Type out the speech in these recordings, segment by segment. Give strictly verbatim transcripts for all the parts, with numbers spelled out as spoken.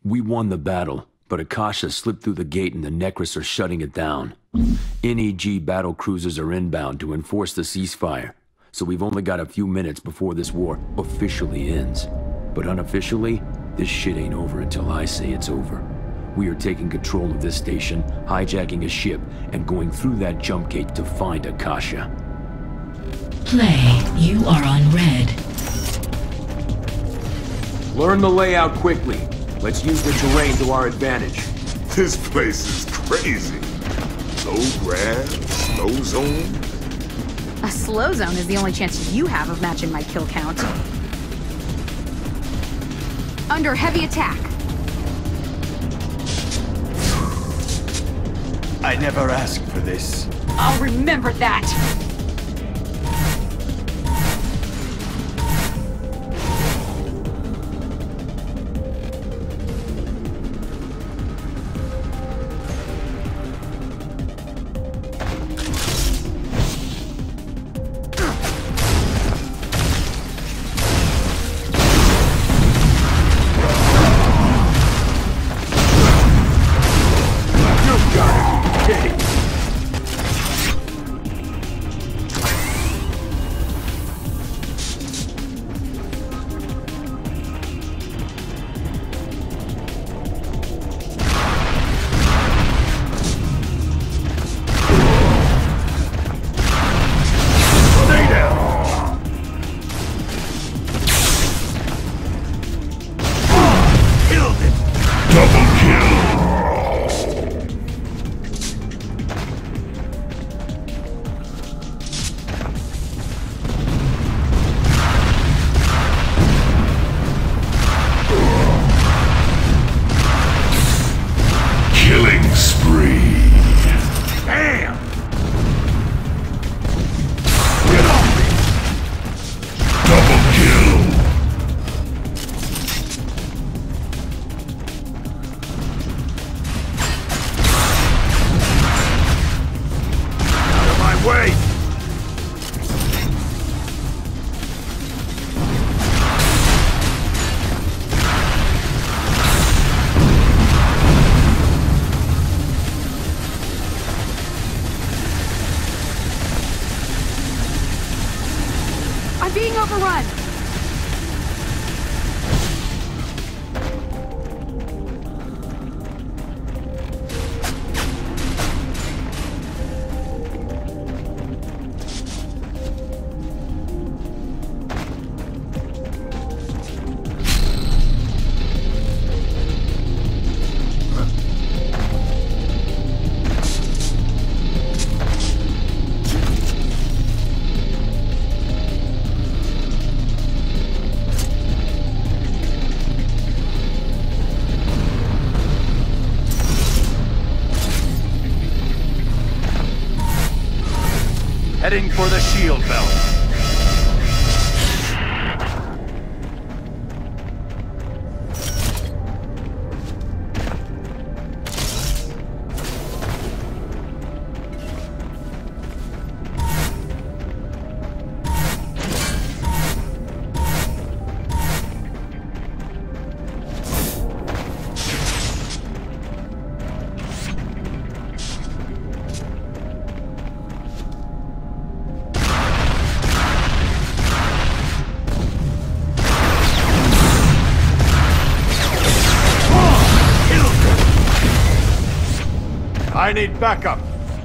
We won the battle, but Akasha slipped through the gate and the Necros are shutting it down. N E G battle cruisers are inbound to enforce the ceasefire, so we've only got a few minutes before this war officially ends. But unofficially, this shit ain't over until I say it's over. We are taking control of this station, hijacking a ship, and going through that jump gate to find Akasha. Play, you are on red. Learn the layout quickly. Let's use the terrain to our advantage. This place is crazy. Low grass, slow zone. A slow zone is the only chance you have of matching my kill count. Under heavy attack. I never asked for this. I'll remember that! Being overrun! Heading for the shield belt. I need backup.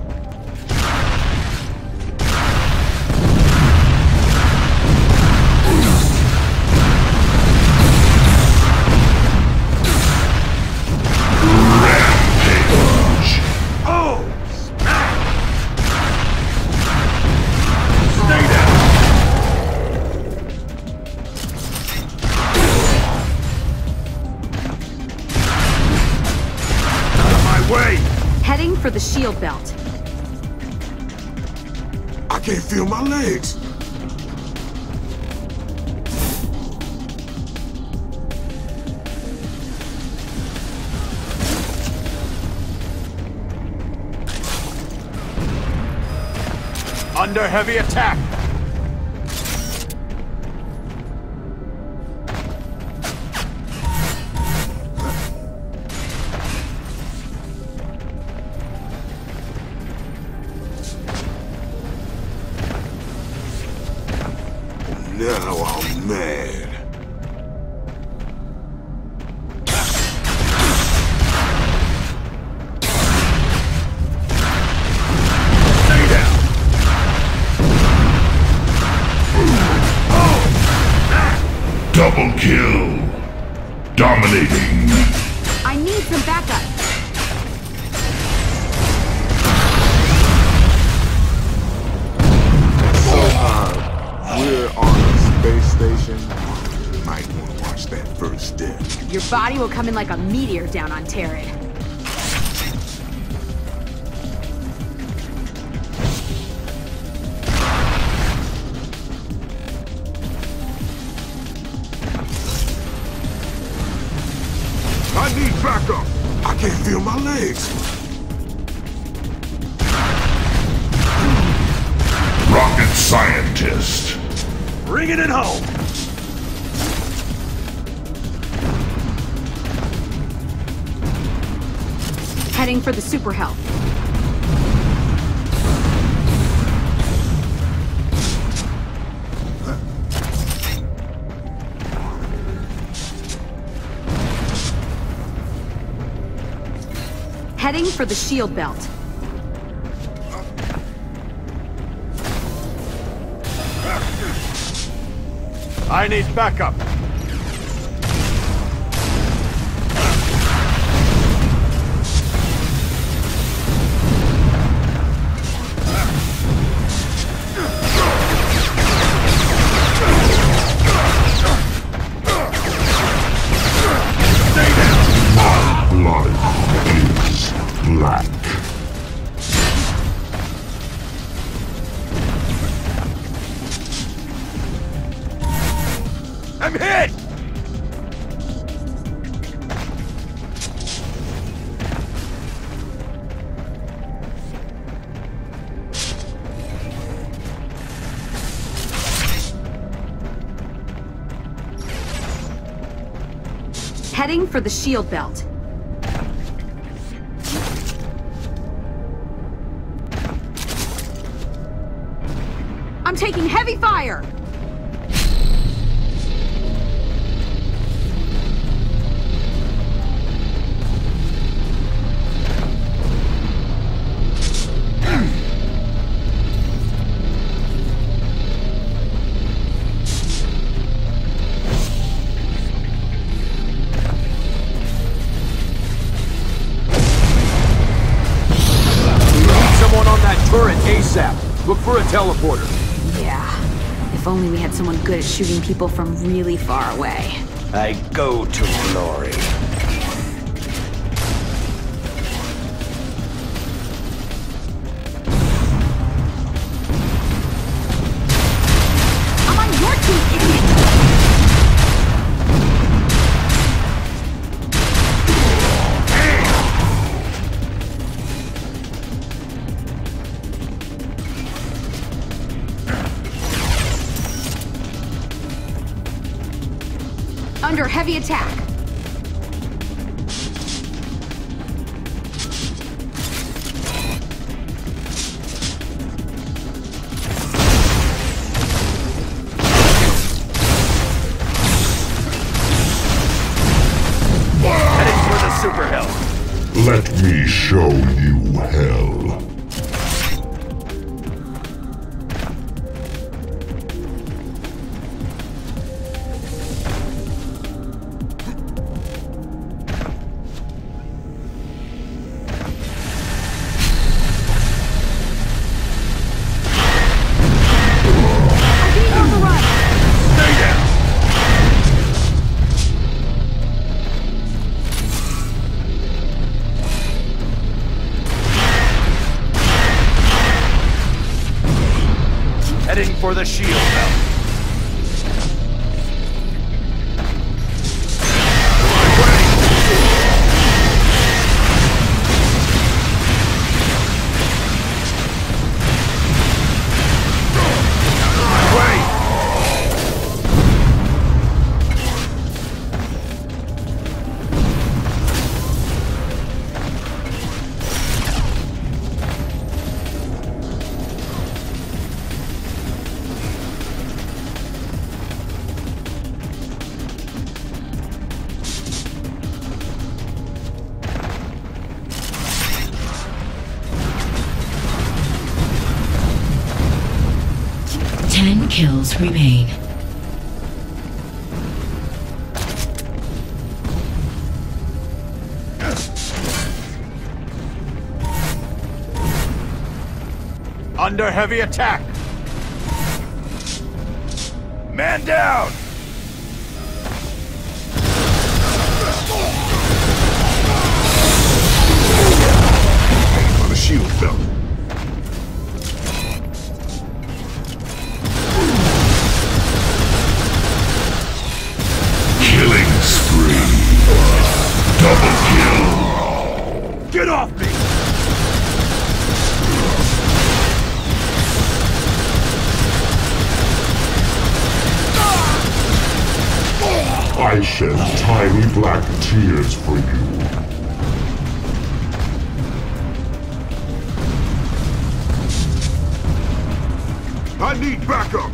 Rampage. Oh, smack. Stay down. Out of my way. Heading for the shield belt. I can't feel my legs. Under heavy attack. Now I'm mad. Stay down! Double kill. Dominating. I need some backup. So, uh, we're on a space station. Might want to watch that first step. Your body will come in like a meteor down on Terran. I need backup. I can't feel my legs. Rocket scientist. Bringing it home! Heading for the super health. Heading for the shield belt. I need backup! Blood is black. I'm hit! Heading for the shield belt. I'm taking heavy fire! Someone on that turret ASAP! Look for a teleporter! Yeah. If only we had someone good at shooting people from really far away. I go to glory. I'm on your team, idiot! Under heavy attack. Heading for the super health. Let me show you hell. I'm being overrun! Stay down! Heading for the shield belt. kills remain. Under heavy attack! Man down! On the shield belt. Killing spree. Double kill. Get off me! I shed tiny black tears for you. I need backup.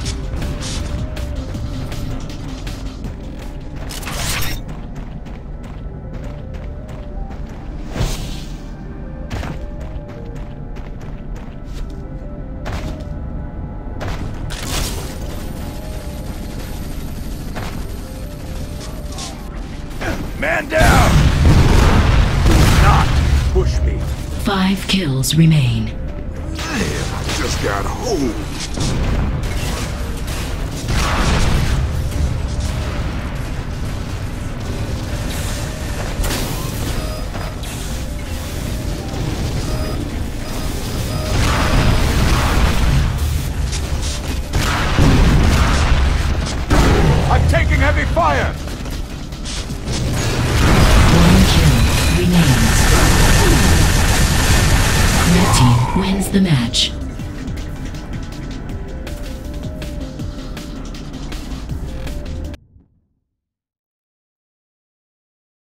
Man down! Do not push me. Five kills remain. Damn, I just got home. I'm taking heavy fire! One kill remains. Red team wins the match.